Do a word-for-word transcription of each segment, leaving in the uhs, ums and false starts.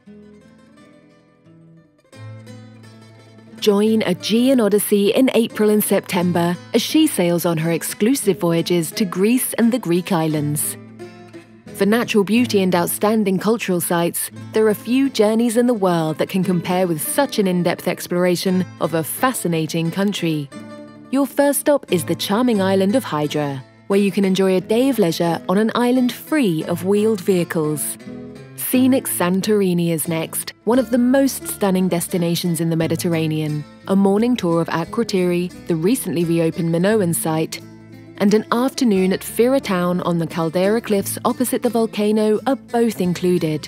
Join Aegean Odyssey in April and September as she sails on her exclusive voyages to Greece and the Greek islands. For natural beauty and outstanding cultural sites, there are few journeys in the world that can compare with such an in-depth exploration of a fascinating country. Your first stop is the charming island of Hydra, where you can enjoy a day of leisure on an island free of wheeled vehicles. Scenic Santorini is next, one of the most stunning destinations in the Mediterranean. A morning tour of Akrotiri, the recently reopened Minoan site, and an afternoon at Fira town on the Caldera cliffs opposite the volcano are both included.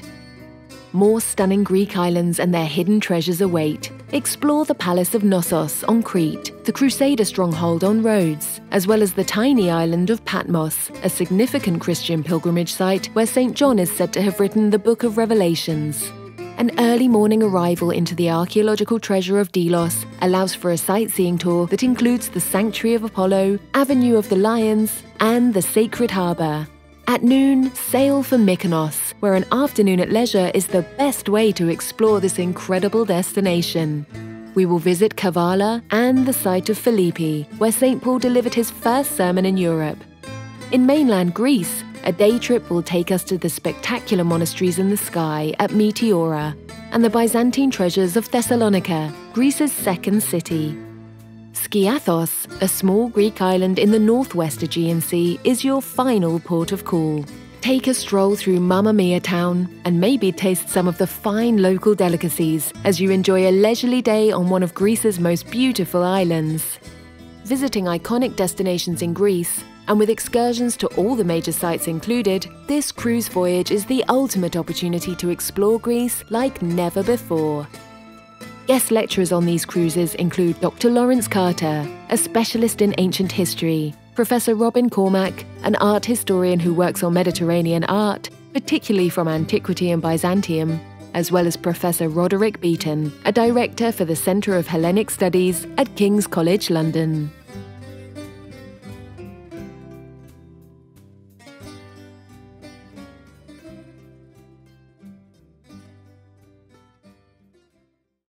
More stunning Greek islands and their hidden treasures await. Explore the Palace of Knossos on Crete, the Crusader stronghold on Rhodes, as well as the tiny island of Patmos, a significant Christian pilgrimage site where Saint John is said to have written the Book of Revelations. An early morning arrival into the archaeological treasure of Delos allows for a sightseeing tour that includes the Sanctuary of Apollo, Avenue of the Lions, and the Sacred Harbour. At noon, sail for Mykonos, where an afternoon at leisure is the best way to explore this incredible destination. We will visit Kavala and the site of Philippi, where Saint Paul delivered his first sermon in Europe. In mainland Greece, a day trip will take us to the spectacular monasteries in the sky at Meteora and the Byzantine treasures of Thessalonica, Greece's second city. Skiathos, a small Greek island in the northwest Aegean Sea, is your final port of call. Take a stroll through Mamma Mia town and maybe taste some of the fine local delicacies as you enjoy a leisurely day on one of Greece's most beautiful islands. Visiting iconic destinations in Greece, and with excursions to all the major sites included, this cruise voyage is the ultimate opportunity to explore Greece like never before. Guest lecturers on these cruises include Doctor Lawrence Carter, a specialist in ancient history, Professor Robin Cormack, an art historian who works on Mediterranean art, particularly from antiquity and Byzantium, as well as Professor Roderick Beaton, a director for the Centre of Hellenic Studies at King's College London.